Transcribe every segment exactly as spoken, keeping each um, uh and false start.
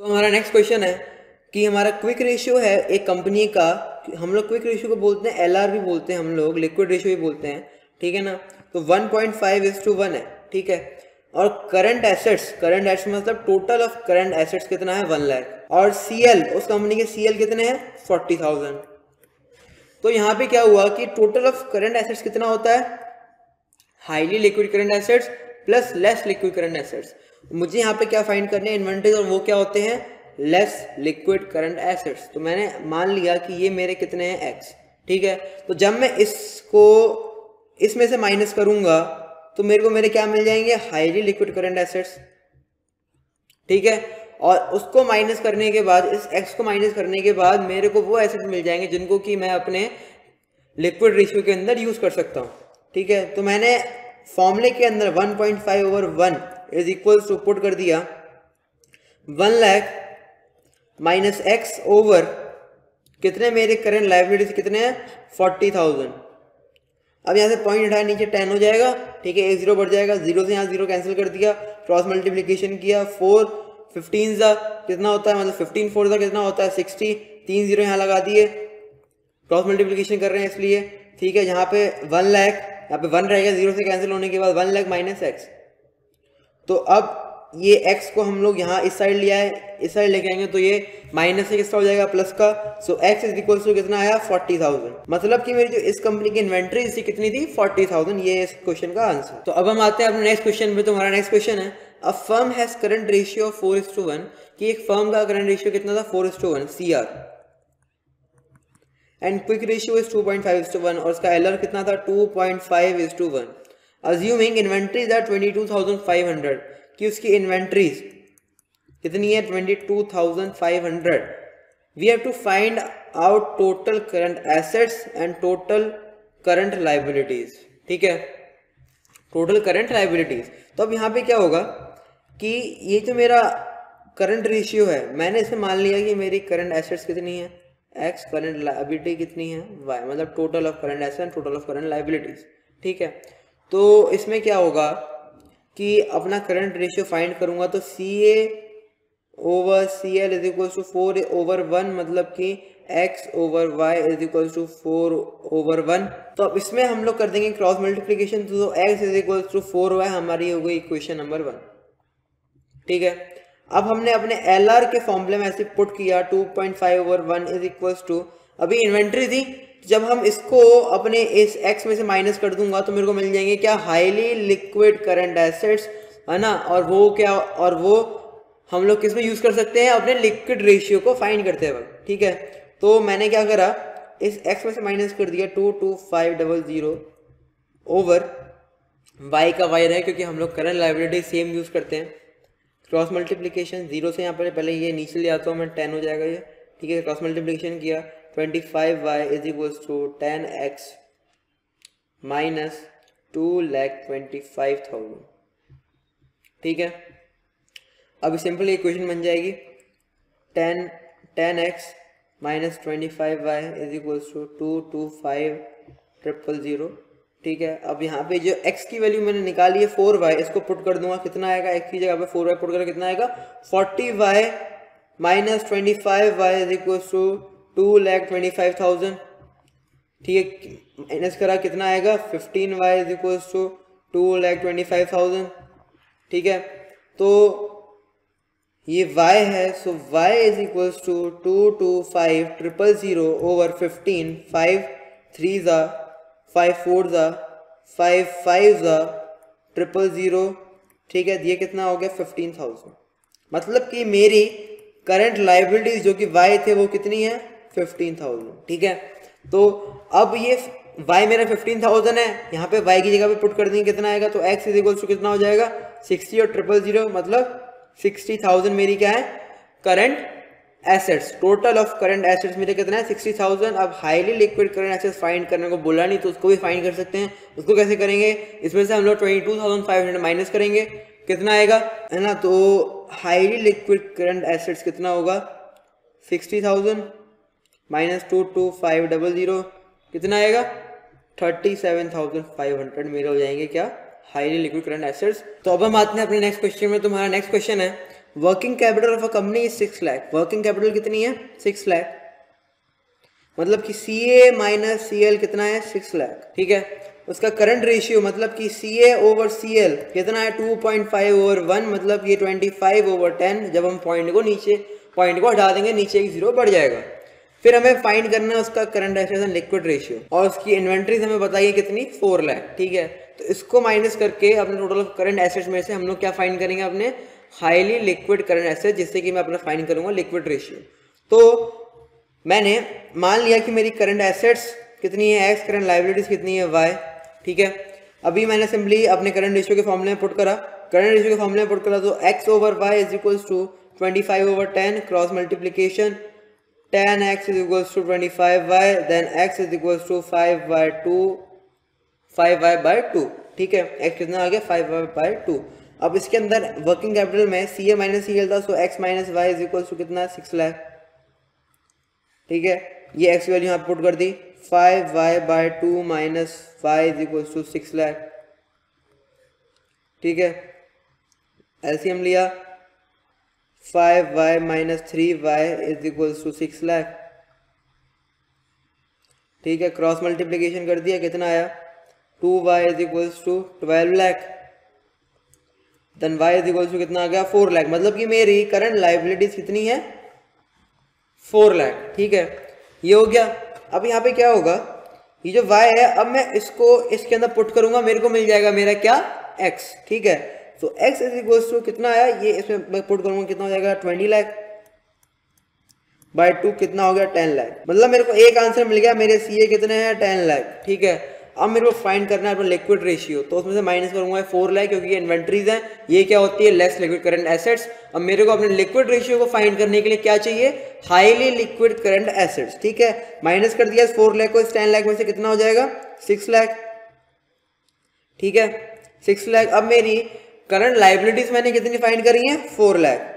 तो हमारा next question है कि हमारा क्विक रेशियो है एक कंपनी का, हम लोग क्विक रेशियो को बोलते हैं एल आर भी बोलते हैं, हम लोग लिक्विड रेशियो भी बोलते हैं, ठीक है ना। तो one point five is to one है, ठीक है। और करंट एसेट्स, करंट एसेट्स मतलब टोटल ऑफ करंट एसेट्स कितना है, वन लाख। और सीएल, उस कंपनी के सीएल कितने हैं, फोर्टी थाउजेंड। तो यहाँ पे क्या हुआ कि टोटल ऑफ करंट एसेट्स कितना होता है, highly liquid current assets plus less liquid current assets. मुझे यहाँ पे क्या फाइंड करने हैं, इन्वेंटरीज, और वो क्या होते हैं, लेस लिक्विड करंट एसेट्स। तो मैंने मान लिया कि ये मेरे कितने हैं, एक्स, ठीक है। तो जब मैं इसको इसमें से माइनस करूंगा तो मेरे को मेरे क्या मिल जाएंगे, हाईली लिक्विड करंट एसेट्स, ठीक है। और उसको माइनस करने के बाद, इस एक्स को माइनस करने के बाद मेरे को वो एसेट्स मिल जाएंगे जिनको कि मैं अपने लिक्विड रेशियो के अंदर यूज कर सकता हूँ, ठीक है। तो मैंने फॉर्मूले के अंदर one point five over one is equal to put कर दिया one lakh minus x over कितने मेरे करंट लायबिलिटीज कितने हैं, फोर्टी थाउजेंड। अब यहाँ से पॉइंट उठाया, नीचे टेन हो जाएगा, ठीक है, एक जीरो बढ़ जाएगा, जीरो से यहाँ जीरो कैंसिल कर दिया, क्रॉस मल्टीप्लीकेशन किया, फोर फिफ्टीन सा कितना होता है, मतलब फिफ्टीन फोर सा कितना होता है, सिक्सटी, तीन जीरो यहाँ लगा दिए, क्रॉस मल्टीप्लीकेशन कर रहे हैं इसलिए, ठीक है। यहाँ पे वन लाख, यहाँ पे वन रहेगा, जीरो से कैंसिल होने के बाद वन लाख माइनस एक्स। तो अब ये x को हम लोग यहाँ इस साइड लिया है, इस साइड लेके आएंगे तो ये माइनस से किसका हो जाएगा, प्लस का। So x is equal to कितना आया, फोर्टी थाउजेंड। मतलब कि मेरी जो इस कंपनी की इन्वेंट्री थी कितनी थी, फोर्टी थाउजेंड। ये इस क्वेश्चन का आंसर। तो अब हम आते हैं अपने नेक्स्ट क्वेश्चन पे। तो हमारा नेक्स्ट क्वेश्चन है, a firm has current ratio of four is to one, कि एक फर्म का करंट रेशियो कितना था, four is to one, C R, and quick ratio is two point five is to one, और उसका L R कितना था, two point five is to one. Assuming inventories are twenty two thousand five hundred, कि उसकी inventories कितनी है, twenty two thousand five hundred. We have to find out total current assets and total current liabilities, ठीक है, total current liabilities. तो अब यहाँ पे क्या होगा कि ये जो मेरा करंट रेशियो है, मैंने इसे मान लिया कि मेरी करंट एसेट्स कितनी है, एक्स, करंट लायबिलिटी कितनी है, वाई, मतलब total of current assets and total of current liabilities, ठीक है। तो इसमें क्या होगा कि अपना करंट रेशियो फाइंड करूंगा, तो C A over C L is equal to four over one, मतलब कि x over y is equal to four over one. तो अब इसमें हम लोग कर देंगे क्रॉस मल्टीप्लीकेशन, तो x is equal to four y हमारी हो गई इक्वेशन नंबर वन, ठीक है। अब हमने अपने एल आर के फॉर्मूले में ऐसे पुट किया, two point five over one is equal to, अभी इन्वेंट्री थी, जब हम इसको अपने इस x में से माइनस कर दूंगा तो मेरे को मिल जाएंगे क्या, हाईली लिक्विड करंट एसेट्स, है ना। और वो क्या, और वो हम लोग किस में यूज कर सकते हैं, अपने लिक्विड रेशियो को फाइंड करते वक्त, ठीक है। तो मैंने क्या करा, इस x में से माइनस कर दिया two two five double zero over y का y रहे, क्योंकि हम लोग करंट लायबिलिटी सेम यूज करते हैं। क्रॉस मल्टीप्लीकेशन, जीरो से यहाँ पर पहले ये नीचे ले आता हूँ मैं, टेन हो जाएगा ये, ठीक है। क्रॉस मल्टीप्लीकेशन किया, twenty five y is equal to ten x minus two lakh twenty five thousand, ठीक है। अब सिंपल इक्वेशन बन जाएगी, ten ten x minus twenty five y is equal to two two five triple zero, ठीक है। अब यहाँ पे जो x की वैल्यू मैंने निकाली है फोर वाई, इसको पुट कर दूंगा, कितना आएगा, x की जगह पे फोर वाई पुट कर कितना आएगा, forty y minus twenty five y is equal to two lakh twenty five thousand, ठीक है। माइनस करा कितना आएगा, fifteen y is equal to two lakh twenty five thousand, ठीक है। तो ये y है, so y is equal to two two five triple zero over fifteen, five three ज़ा, फाइव फोर ज़ा, फाइव फाइव ज़ा, ट्रिपल ज़ीरो, ठीक है। ये कितना हो गया, फिफ्टीन थाउजेंड। मतलब कि मेरी करंट लायबिलिटीज जो कि y थे वो कितनी है, फिफ्टीन थाउजेंड, ठीक है। तो अब ये y मेरा फिफ्टीन थाउजेंड है, यहाँ पे y की जगह पे पुट कर देंगे, कितना आएगा, तो x इज इक्वल टू कितना हो जाएगा, सिक्सटी और ट्रिपल जीरो, मतलब सिक्सटी थाउजेंड मेरी क्या है, current assets. Total of current assets मेरे कितना है, सिक्सटी थाउजेंड। अब highly liquid current assets find करने को बोला नहीं, तो उसको भी फाइंड कर सकते हैं। उसको कैसे करेंगे, इसमें से हम लोग twenty two thousand five hundred minus करेंगे, कितना आएगा, है ना। तो हाईली लिक्विड करंट एसेट्स कितना होगा, sixty thousand minus two two five double zero, कितना आएगा, thirty seven thousand five hundred मेरे हो जाएंगे क्या, हाईली लिक्विड करंट एसेट्स। तो अब हम आते हैं अपने नेक्स्ट क्वेश्चन में। तुम्हारा नेक्स्ट क्वेश्चन है, working capital of a company is six lakh. Working capital कितनी है? सिक्स लाख। मतलब कि C A minus C L कितना है? सिक्स लाख। ठीक है, उसका करंट रेशियो मतलब कि C A over C L कितना है? Two point five over one, मतलब ये ट्वेंटी फाइव ओवर टेन। जब हम पॉइंट को नीचे पॉइंट को हटा देंगे नीचे एक जीरो बढ़ जाएगा। फिर हमें फाइंड करना है उसका current assets and liquid ratio, और उसकी इन्वेंट्रीज हमें बताइए कितनी? फोर लाख। ठीक है, तो इसको माइनस करके अपने टोटल करंट एसेट्स में से हम लोग क्या फाइंड करेंगे? अपने हाईली लिक्विड करंट एसेट्स, जिससे कि मैं अपना फाइंड करूंगा लिक्विड रेशियो। तो मैंने मान लिया कि मेरी करंट एसेट्स कितनी है एक्स, करंट लायबिलिटीज कितनी है वाई। ठीक है, अभी मैंने सिंपली अपने करंट रेशियो के फॉर्मूले में पुट करा। करंट रेशियो के फॉर्मूले में पुट करा तो x over y is equals to twenty five over ten cross multiplication ten x is equals to twenty five y, then x is equals to five by two, five y by two. ठीक है, x कितना आ गया? Five y by two. अब इसके अंदर working capital में सी A minus C L था, so x minus y is equals to कितना? सिक्स लाख। ठीक है, ये x वैल्यू यहाँ पुट कर दी, five y by two minus y is equals to six lakh. ठीक है, एलसीएम लिया, five y minus three y is equals to six lakh. ठीक है, क्रॉस मल्टीप्लीकेशन कर दिया, कितना आया? Two y is equals to twelve lakh, then y is equals to कितना आ गया? फोर लाख। मतलब कि मेरी करंट लायबिलिटीज कितनी है? फोर लाख। ठीक है, ये हो गया। अब यहाँ पे क्या होगा? ये जो y है, अब मैं इसको इसके अंदर पुट करूंगा, मेरे को मिल जाएगा मेरा क्या? x। ठीक है, तो x इज इक्वल्स टू कितना आया? ये इसमें मैं पुट करूंगा, कितना हो जाएगा? ट्वेंटी लाख बाई टू कितना हो गया? टेन लाख। मतलब मेरे को एक आंसर मिल गया, मेरे सी ए कितने हैं? टेन लाख। ठीक है, अब मेरे को फाइंड करना है अपना लिक्विड रेशियो, तो उसमें से माइनस करूंगा फोर लाख, क्योंकि ये इन्वेंट्रीज हैं। ये क्या होती है? Less liquid current assets. अब मेरे को अपने लिक्विड रेशियो को फाइंड करने के लिए क्या चाहिए? Highly liquid current assets. ठीक है, माइनस कर दिया फोर लाख को, इस टेन लाख में से कितना हो जाएगा? सिक्स लाख। ठीक है, सिक्स लाख। अब मेरी करंट लायबिलिटीज मैंने कितनी फाइंड करी है? फोर लाख।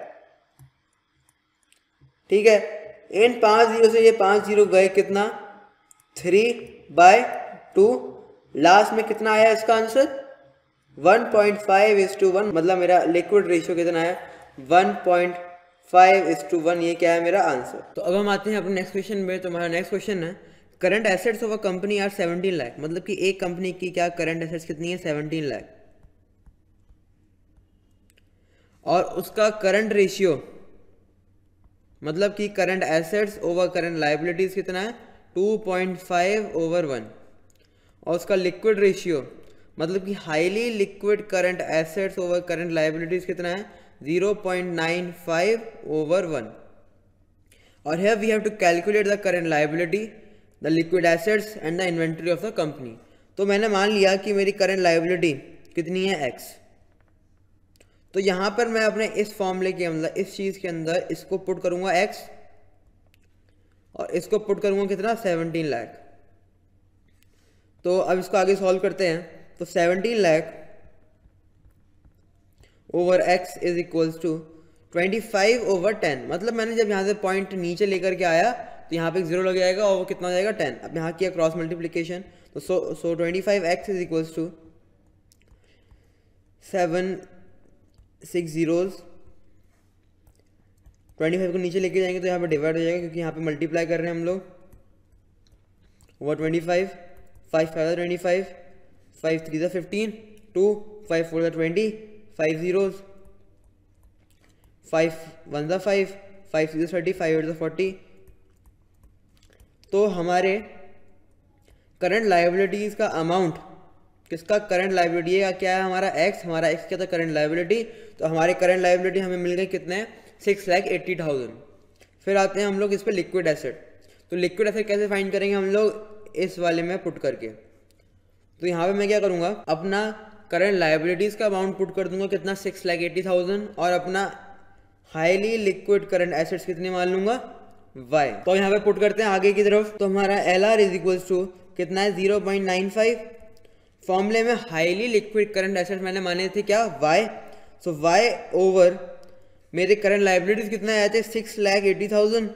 ठीक है, इन पांच जीरो से ये पांच जीरो गए, कितना? Three by two. लास्ट में कितना आया इसका answer? One point five is to one. मतलब मेरा लिक्विड रेशियो कितना है? One point five is to one. ये क्या है मेरा आंसर? तो अब हम आते हैं अपने नेक्स्ट क्वेश्चन में। तो हमारा नेक्स्ट क्वेश्चन है, current assets of a company are seventeen lakh. मतलब कि एक कंपनी की क्या करंट एसेट्स कितनी है? सेवनटीन लाख, और उसका करंट रेशियो मतलब कि current assets over current liabilities कितना है? Two point five over one, और उसका लिक्विड रेशियो मतलब कि highly liquid current assets over current liabilities कितना है? Zero point nine five over one. और here we have to calculate the current liability, the liquid assets and the inventory of the company. तो मैंने मान लिया कि मेरी करंट लायबिलिटी कितनी है? x। तो यहाँ पर मैं अपने इस फॉर्मूले के अंदर, इस चीज़ के अंदर इसको पुट करूँगा x, और इसको पुट करूँगा कितना? सेवनटीन लाख। तो अब इसको आगे सॉल्व करते हैं। तो seventeen lakh over x is equals to twenty five over ten. मतलब मैंने जब यहाँ से पॉइंट नीचे लेकर के आया तो यहाँ पे एक जीरो लग जाएगा, और वो कितना हो जाएगा? टेन। अब यहाँ किया क्रॉस मल्टीप्लीकेशन, तो so so twenty five x is equals to seven six zeros. Twenty five को नीचे लेके जाएंगे तो यहाँ पे डिवाइड हो जाएगा, क्योंकि यहाँ पे मल्टीप्लाई कर रहे हैं हम लोग। Over twenty five, five five twenty five, five three ज़ा फिफ्टीन, टू फाइव फोर ज़ा twenty, five zeros, five one ज़ा फाइव, फाइव सिक्स ज़ा थर्टी, फाइव एट ज़ा फोर्टी। तो हमारे करंट लायबिलिटीज़ का अमाउंट, किसका? करंट लायबिलिटी है क्या है हमारा? एक्स। हमारा एक्स क्या था? Current liability. तो हमारे करंट लायबिलिटी हमें मिल गई कितने? Six lakh eighty thousand. फिर आते हैं हम लोग इस पर लिक्विड एसेट। तो लिक्विड एसेट कैसे फाइंड करेंगे हम लोग? इस वाले में पुट करके। तो यहाँ पे मैं क्या करूँगा? अपना करंट लायबिलिटीज़ का अमाउंट पुट कर दूंगा, कितना? सिक्स लैख एट्टी थाउजेंड, और अपना हाईली लिक्विड करंट एसेट्स कितने मान लूंगा? वाई। तो यहाँ पे पुट करते हैं आगे की तरफ। तो हमारा L R is equals to कितना है? Zero point nine five. फॉर्मूले में हाईली लिक्विड करंट एसेट्स मैंने माने थे क्या? वाई। सो वाई ओवर मेरे करंट लायबिलिटीज कितने आए थे? Six lakh eighty thousand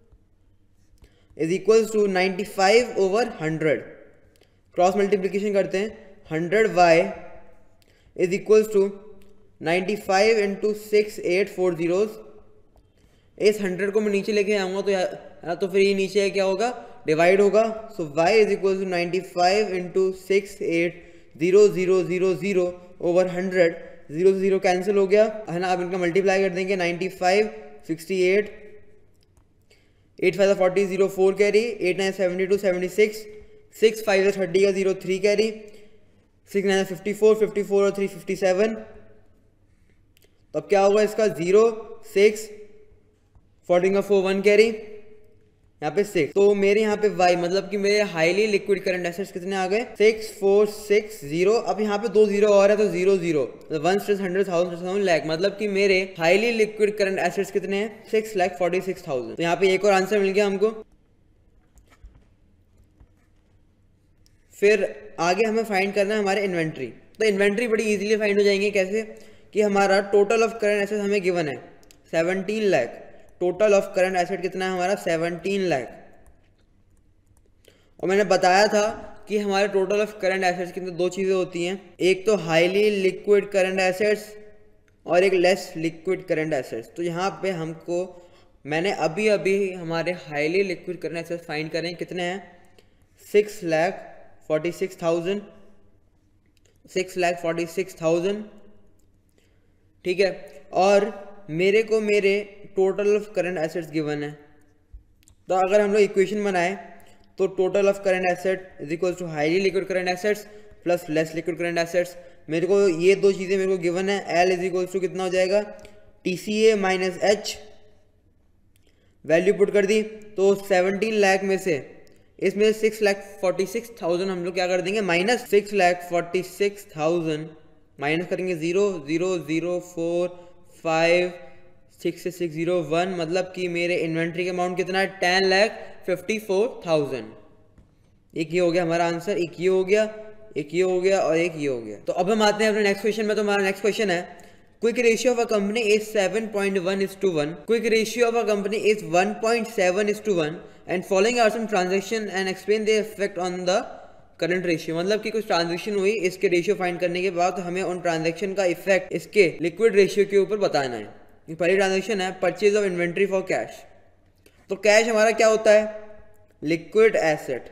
is equals to ninety five over hundred. Cross multiplication करते हैं, hundred y is equals to ninety five into six eight four zeros, इस हंड्रेड को मैं नीचे लेके आऊँगा तो या तो फिर ये नीचे क्या होगा, डिवाइड होगा। So y is equal to ninety five into six eight zero zero zero zero over hundred, zero से जीरो कैंसिल हो गया है ना। अब इनका मल्टीप्लाई कर देंगे, ninety five, sixty eight, eight five forty, zero four carry, eight nine seventy two, seventy six, six five thirty का, zero three carry, six nine fifty four, fifty four और थ्री फिफ्टी सेवन। तो अब क्या होगा इसका, zero six fourteen का four one carry, यहाँ पे सिक्स। तो मेरे यहाँ पे y मतलब कि मेरे हाईली लिक्विड करंट एसेट्स कितने आ गए, सिक्स फोर सिक्स जीरो। अब यहाँ पे दो जीरो और है तो zero zero, one hundred thousand lakh, मतलब कि मेरे हाईली लिक्विड करंट एसेट्स कितने हैं, six lakh forty six thousand. तो यहाँ पे एक और आंसर मिल गया हमको। फिर आगे हमें फाइंड करना है हमारे इन्वेंट्री। तो इन्वेंट्री बड़ी इजीली फाइंड हो जाएंगे, कैसे कि हमारा टोटल ऑफ करंट एसेट हमें गिवन है seventeen lakh. Total of current asset कितना है हमारा, सेवनटीन लाख। और मैंने बताया था कि हमारे टोटल ऑफ करंट एसेट्स के अंदर दो चीज़ें होती हैं, एक तो हाईली लिक्विड करंट एसेट्स और एक लेस लिक्विड करंट एसेट्स। तो यहाँ पे हमको मैंने अभी अभी हमारे highly liquid current assets find करें, कितने हैं, six lakh forty six thousand, six lakh forty six thousand, ठीक है। और मेरे को मेरे total of current assets given है। तो अगर हम लोग इक्वेशन बनाए तो total of current asset is equal to highly liquid current assets plus less liquid current assets. मेरे को ये दो चीज़ें मेरे को गिवन है, एल इज इक्वल टू कितना हो जाएगा, T C A minus H, value put कर दी तो सेवनटीन लाख में से इसमें six lakh forty six thousand हम लोग क्या कर देंगे, minus six lakh forty six thousand minus करेंगे, zero zero zero four five six से सिक्स जीरो वन, मतलब कि मेरे इन्वेंट्री का अमाउंट कितना है, ten lakh fifty four thousand. एक ये हो गया हमारा आंसर, एक ये हो गया, एक ये हो गया और एक ये हो गया। तो अब हम आते हैं अपने नेक्स्ट क्वेश्चन में। तो हमारा नेक्स्ट क्वेश्चन है, quick ratio of a company is seven point one is to one, quick ratio of a company is one point seven is to one and following are some transaction and explain the effect on the current ratio. मतलब कि कुछ transaction हुई, इसके ratio find करने के बाद हमें उन ट्रांजैक्शन का इफेक्ट इसके लिक्विड रेशियो के ऊपर बताना है। पहली ट्रांजैक्शन है purchase of inventory for cash. तो कैश हमारा क्या होता है, लिक्विड एसेट,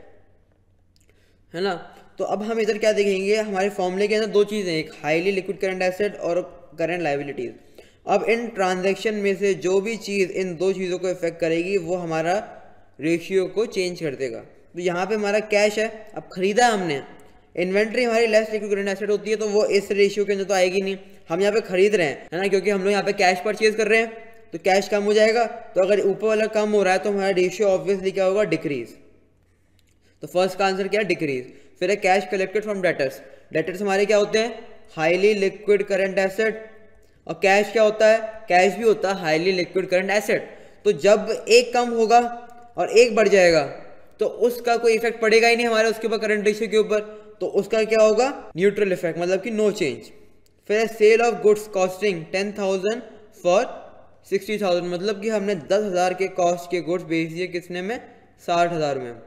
है ना। तो अब हम इधर क्या देखेंगे, हमारे फॉर्मूले के अंदर दो चीज़ें, एक हाईली लिक्विड करंट एसेट और करंट लायबिलिटीज। अब इन ट्रांजैक्शन में से जो भी चीज़ इन दो चीज़ों को इफेक्ट करेगी वो हमारा रेशियो को चेंज कर देगा। तो यहाँ पे हमारा कैश है, अब खरीदा हमने, इन्वेंट्री हमारी लेस लिक्विड करंट एसेट होती है तो वो इस रेशियो के अंदर तो आएगी नहीं। हम यहाँ पे खरीद रहे हैं, है ना, क्योंकि हम लोग यहाँ पे कैश परचेज कर रहे हैं तो कैश कम हो जाएगा। तो अगर ऊपर वाला कम हो रहा है तो हमारा रेशियो ऑब्वियसली क्या होगा, डिक्रीज। तो फर्स्ट का आंसर क्या है, डिक्रीज। फिर है cash collected from debtors. Debtors हमारे क्या होते हैं, हाईली लिक्विड करंट एसेट, और कैश क्या होता है, कैश भी होता है हाईली लिक्विड करंट एसेट। तो जब एक कम होगा और एक बढ़ जाएगा तो उसका कोई इफेक्ट पड़ेगा ही नहीं हमारे उसके ऊपर, करंट रेशियो के ऊपर। तो उसका क्या होगा, न्यूट्रल इफेक्ट, मतलब कि नो चेंज। फिर sale of goods costing ten thousand for sixty thousand, मतलब कि हमने दस हज़ार के कॉस्ट के गुड्स बेच दिए कितने में, साठ हज़ार में।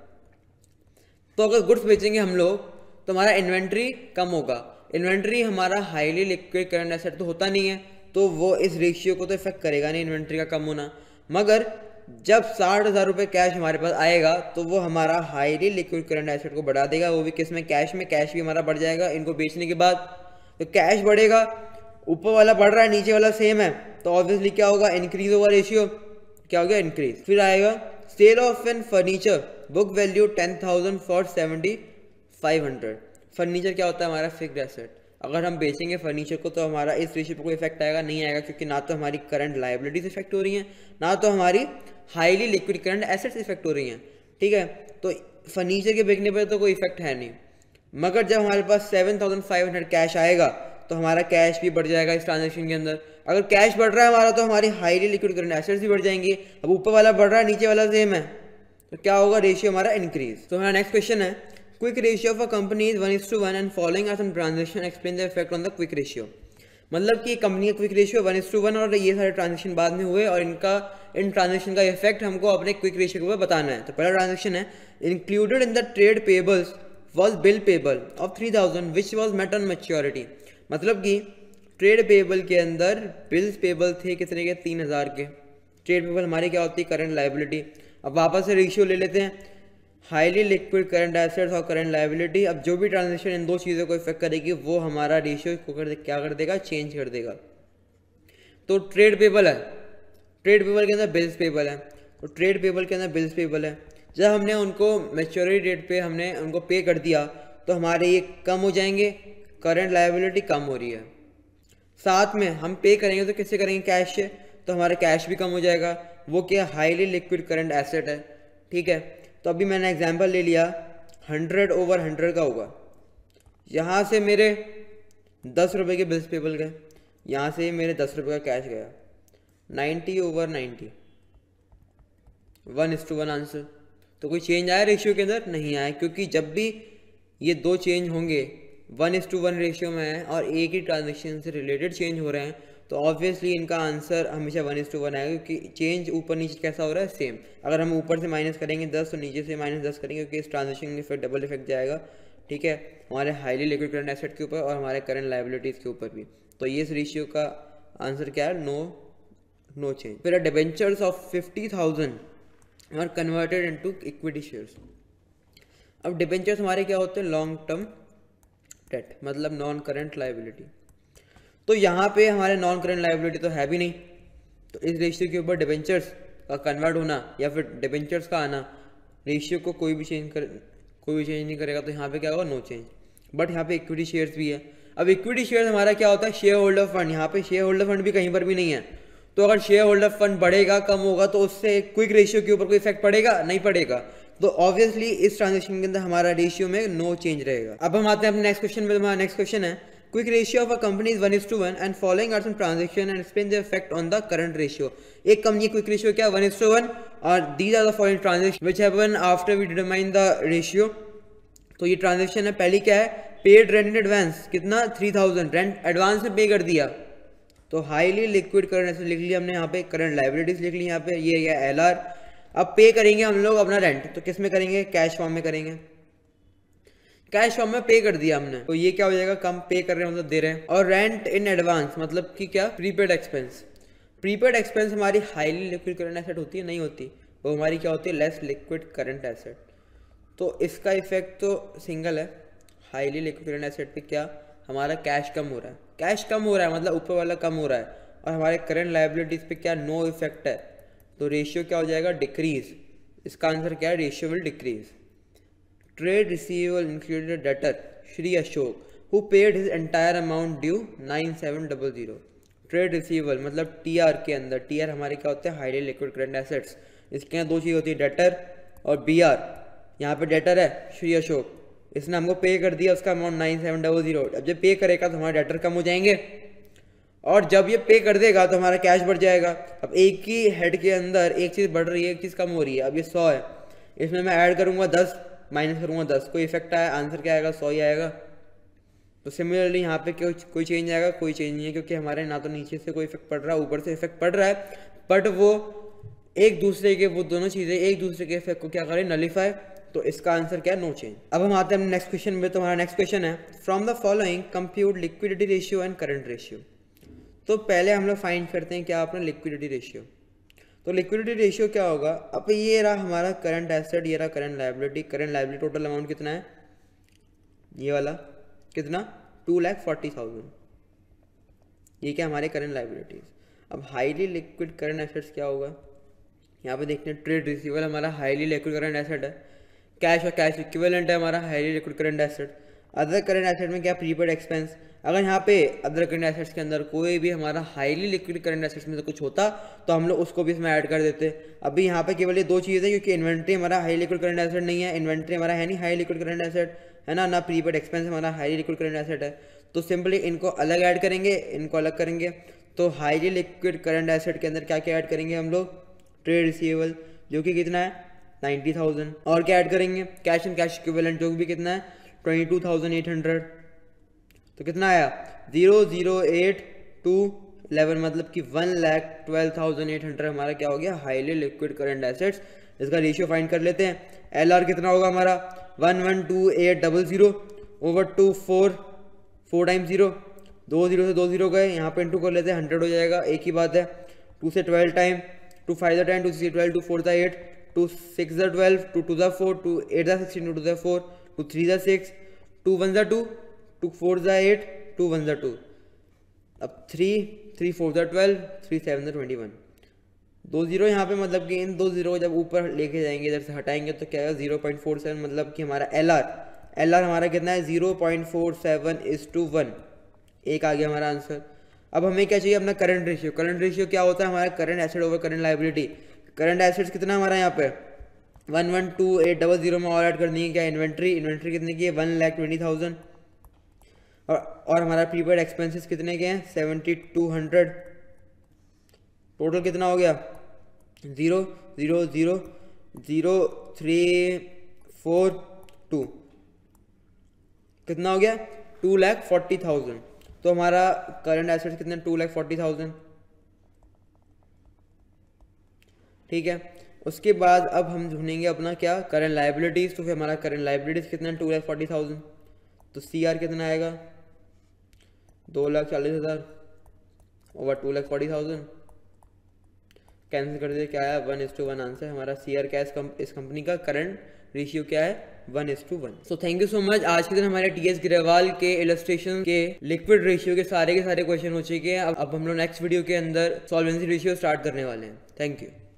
तो अगर गुड्स बेचेंगे हम लोग तो हमारा इन्वेंट्री कम होगा। इन्वेंट्री हमारा हाईली लिक्विड करंट एसेट तो होता नहीं है, तो वो इस रेशियो को तो इफेक्ट करेगा नहीं इन्वेंट्री का कम होना। मगर जब साठ हज़ार रुपये कैश हमारे पास आएगा तो वो हमारा हाईली लिक्विड करंट एसेट को बढ़ा देगा, वो भी किस में, कैश में। कैश भी हमारा बढ़ जाएगा इनको बेचने के बाद। तो कैश बढ़ेगा, ऊपर वाला बढ़ रहा है नीचे वाला सेम है, तो ऑब्वियसली क्या होगा, इंक्रीज होगा रेशियो, क्या हो गया, इंक्रीज। फिर आएगा sale of an furniture, book value ten thousand for seventy five hundred. Furniture क्या होता है, हमारा फिक्स्ड एसेट। अगर हम बेचेंगे फर्नीचर को तो हमारा इस रेशियो पर कोई इफेक्ट आएगा, नहीं आएगा, क्योंकि ना तो हमारी करंट लायबिलिटीज इफेक्ट हो रही हैं, ना तो हमारी highly liquid current assets effect हो रही हैं, ठीक है। तो फर्नीचर के बिकने पर तो कोई इफेक्ट है नहीं। मगर जब हमारे पास seven thousand five hundred cash आएगा तो हमारा कैश भी बढ़ जाएगा इस ट्रांजेक्शन के अंदर। अगर कैश बढ़ रहा है हमारा तो हमारी हाईली लिक्विड करंट एसेट्स भी बढ़ जाएंगी। अब ऊपर वाला बढ़ रहा है नीचे वाला सेम है, तो क्या होगा, रेशियो हमारा इंक्रीज। तो हमारा नेक्स्ट क्वेश्चन है, quick ratio of a company is one is to one and following are some transaction explain the effect on the quick ratio. मतलब कि कंपनी का quick ratio one is to one और ये सारे transaction बाद में हुए और इनका इन ट्रांजेक्शन का इफेक्ट हमको अपने क्विक रेशियो के ऊपर बताना है। तो पहला ट्रांजेक्शन है, included in the trade payables was bill payable of three thousand which was met on maturity। मतलब कि ट्रेड पेबल के अंदर बिल्स पेबल थे कितने के, तीन हज़ार के। ट्रेड पेबल हमारी क्या होती है, करंट लाइबिलिटी। अब वापस से रेशियो ले लेते हैं, हाईली लिक्विड करंट एसेट्स और करंट लाइबिलिटी। अब जो भी ट्रांजेक्शन इन दो चीज़ों को इफेक्ट करेगी वो हमारा रेशियो को कर क्या कर देगा, चेंज कर देगा। तो ट्रेड पेबल है, ट्रेड पेबल के अंदर बिल्स पेबल है, तो ट्रेड पेबल के अंदर बिल्स पेबल है। जब हमने उनको मैच्योरिटी डेट पे हमने उनको पे कर दिया तो हमारे ये कम हो जाएंगे, करंट लाइबिलिटी कम हो रही है। साथ में हम पे करेंगे तो किससे करेंगे, कैश से, तो हमारा कैश भी कम हो जाएगा। वो क्या, हाईली लिक्विड करंट एसेट है, ठीक है। तो अभी मैंने एग्जांपल ले लिया, हंड्रेड ओवर हंड्रेड का होगा। यहाँ से मेरे दस रुपये के बिल्स पेबल गए, यहाँ से मेरे दस रुपये का कैश गया, ninety over ninety, one is to one answer. तो कोई चेंज आया रेशियो के अंदर, नहीं आया, क्योंकि जब भी ये दो चेंज होंगे one is to one ratio में है और एक ही ट्रांजेक्शन से रिलेटेड चेंज हो रहे हैं, तो ऑब्वियसली इनका आंसर हमेशा वन इस टू वन आएगा, क्योंकि चेंज ऊपर नीचे कैसा हो रहा है, सेम। अगर हम ऊपर से माइनस करेंगे दस तो नीचे से माइनस दस करेंगे, क्योंकि इस ट्रांजेक्शन में फिर डबल इफेक्ट जाएगा, ठीक है, हमारे हाईली लिक्विड करंट एसेट के ऊपर और हमारे करंट लाइबिलिटीज़ के ऊपर भी। तो ये इस रेशियो का आंसर क्या है, नो नो चेंज। फिर debentures of fifty thousand are converted into equity shares. अब डिबेंचर्स हमारे क्या होते हैं, लॉन्ग टर्म डेट, मतलब नॉन करंट लाइबिलिटी। तो यहाँ पे हमारे नॉन करंट लाइबिलिटी तो है भी नहीं, तो इस रेशियो के ऊपर डिबेंचर्स का कन्वर्ट होना या फिर डिबेंचर्स का आना, रेशियो को कोई भी चेंज कर कोई भी चेंज नहीं करेगा, तो यहाँ पे क्या होगा, नो चेंज। बट यहाँ पे इक्विटी शेयर्स भी है। अब इक्विटी शेयर्स हमारा क्या होता है, शेयर होल्डर फंड। यहाँ पे शेयर होल्डर फंड भी कहीं पर भी नहीं है, तो अगर शेयर होल्डर फंड बढ़ेगा कम होगा तो उससे क्विक रेशियो के ऊपर कोई इफेक्ट पड़ेगा, नहीं पड़ेगा। तो ऑब्वियसली इस ट्रांजेक्शन के अंदर हमारा रेशियो में नो चेंज रहेगा। अब हम आते हैं अपने नेक्स्ट क्वेश्चन में। हमारा नेक्स्ट क्वेश्चन है, quick ratio of a company is one is to one and following are some transaction and explain the effect on the current ratio. एक कंपनी क्विक रेशियो क्या, वन इज टू वन, और these are the following transaction which happen after we determine the ratio. तो ये transaction है, पहली क्या है, paid rent in advance, कितना, थ्री थाउजेंड रेंट एडवांस में पे कर दिया, तो हाईली लिक्विड करंट एसेट लिख लिया हमने, यहाँ पे करंट लाइबिलिटीज लिख ली, यहाँ पे ये है एल आर। अब पे करेंगे हम लोग अपना रेंट, तो किस में करेंगे, कैश फॉर्म में करेंगे, कैश फॉर्म में पे कर दिया हमने, तो ये क्या हो जाएगा, कम पे कर रहे हैं, मतलब दे रहे हैं। और रेंट इन एडवांस मतलब कि क्या, प्रीपेड एक्सपेंस। प्रीपेड एक्सपेंस हमारी हाईली लिक्विड करंट एसेट होती है, नहीं होती, वो हमारी क्या होती है, लेस लिक्विड करंट एसेट। तो इसका इफेक्ट तो सिंगल है, हाईली लिक्विड करंट एसेट पे क्या, हमारा कैश कम हो रहा है, कैश कम हो रहा है मतलब ऊपर वाला कम हो रहा है, और हमारे करंट लाइबिलिटीज पे क्या, नो इफेक्ट है, तो रेशियो क्या हो जाएगा, डिक्रीज। इसका आंसर क्या है, ratio will decrease. Trade receivable included debtor Shri Ashok who paid his entire amount due nine seven double zero. Trade receivable मतलब टी आर के अंदर, टी आर हमारे क्या होते हैं, हाईली लिक्विड करंट एसेट्स। इसके अंदर दो चीज़ होती है, डेटर और बी आर। यहाँ पे डेटर है श्री अशोक, इसने हमको पे कर दिया उसका amount nine seven double zero. अब जब पे करेगा तो हमारे डेटर कम हो जाएंगे, और जब ये पे कर देगा तो हमारा कैश बढ़ जाएगा। अब एक ही हेड के अंदर एक चीज़ बढ़ रही है, एक चीज़ कम हो रही है। अब ये सौ है, इसमें मैं ऐड करूँगा दस, माइनस करूँगा दस, कोई इफेक्ट आया, आंसर क्या आएगा, सौ ही आएगा। तो सिमिलरली यहाँ पे कोई कोई चेंज आएगा, कोई चेंज नहीं है, क्योंकि हमारे ना तो नीचे से कोई इफेक्ट पड़ रहा है, ऊपर से इफेक्ट पड़ रहा है, बट वो एक दूसरे के, वो दोनों चीज़ें एक दूसरे के इफेक्ट को क्या करें, नलीफाई। तो इसका आंसर क्या है, नो चेंज। अब हम आते हैं नेक्स्ट क्वेश्चन में। तो हमारा नेक्स्ट क्वेश्चन है, from the following compute liquidity ratio and current ratio. तो पहले हम लोग फाइंड करते हैं क्या, अपना लिक्विडिटी रेशियो। तो लिक्विडिटी रेशियो क्या होगा, अब ये रहा हमारा करंट एसेट, ये रहा current liability. Current liability total amount कितना है, ये वाला कितना, टू लैख फोर्टी थाउजेंड, ये क्या हमारे करंट लाइबिलिटीज। अब हाईली लिक्विड करंट एसेट्स क्या होगा, यहाँ पे देखते हैं, ट्रेड रिसीवेबल हमारा हाईली लिक्विड करंट एसेट है, कैश और कैश इक्विवेलेंट है हमारा highly liquid current asset. Other current asset में क्या, प्रीपेड एक्सपेंस। अगर यहाँ पे अदर करंट एसेट्स के अंदर कोई भी हमारा हाईली लिक्विड करंट एसेट्स में से कुछ होता तो हम लोग उसको भी इसमें ऐड कर देते। अभी यहाँ पे केवल ये दो चीज़ें, क्योंकि इन्वेंट्री हमारा हाई लिक्विड करंट एसेट नहीं है, इन्वेंट्री हमारा है नहीं हाई लिक्विड करंट एसेट, है ना, ना प्रीपेड एक्सपेंस हमारा हाई लिक्विड करंट एसेट है। तो सिंपली इनको अलग ऐड करेंगे, इनको अलग करेंगे। तो हाईली लिक्विड करंट एसेट के अंदर क्या क्या ऐड करेंगे हम लोग, ट्रेड रिसीवेबल जो कि कितना है, नाइन्टी थाउजेंड, और क्या ऐड करेंगे, कैश एंड कैश इक्विवेलेंट जो भी कितना है, twenty two thousand eight hundred. तो कितना आया, zero zero eight two eleven, मतलब कि one lakh twelve thousand eight hundred हमारा क्या हो गया, हाईली लिक्विड करंट एसेट्स। इसका रेशियो फाइंड कर लेते हैं। एल आर कितना होगा हमारा, one one two eight double zero over two four four time zero, दो जीरो से दो जीरो गए, यहाँ पे इंटू कर लेते हैं, हंड्रेड हो जाएगा, एक ही बात है। टू से twelve time, two five the ten, two six twelve, two four the eight, two six the twelve, two two the four, two eight the sixteen, two two the four, two three the six, two one the two, two four the eight, two one the two. अब three, three four the twelve, three seven the twenty one. दो zero यहाँ पे मतलब कि इन दो zero को जब ऊपर लेके जाएंगे, इधर से हटाएंगे तो क्या है जीरो पॉइंट फोर सेवन, मतलब कि हमारा एल आर एल आर हमारा कितना है zero point four seven is to one. एक आ गया हमारा आंसर। अब हमें क्या चाहिए अपना करंट रेशियो। करंट रेशियो क्या होता है हमारा current asset over current liability. Current assets कितना हमारा यहाँ पे one one two eight double zero में और ऐड करनी है क्या इन्वेंट्री। इन्वेंट्री कितने की है वन लैख ट्वेंटी थाउजेंड और और हमारा प्रीपेड एक्सपेंसेस कितने के हैं सेवेंटी टू हंड्रेड। टोटल कितना हो गया zero zero zero zero three four two, कितना हो गया टू लैख फोर्टी थाउजेंड। तो हमारा करंट एसेट्स कितने टू लैख फोर्टी थाउजेंड। ठीक है, उसके बाद अब हम ढूंढेंगे अपना क्या करंट लाइबिलिटीज। तो फिर हमारा करंट लाइबिलिटीज कितना टू लैख फोर्टी थाउजेंड। तो सी आर कितना आएगा दो लाख चालीस हज़ार over two lakh forty thousand. Cancel कर दिए, क्या है one is to one answer. हमारा सी आर क्या है इस कंपनी का करंट रेशियो क्या है one is to one. So thank you so much. आज के दिन हमारे टी एस ग्रेवाल के इलस्ट्रेशन के लिक्विड रेशियो के सारे के सारे क्वेश्चन हो चुके हैं। अब अब हम लोग नेक्स्ट वीडियो के अंदर सॉल्वेंसी रेशियो स्टार्ट करने वाले हैं। Thank you.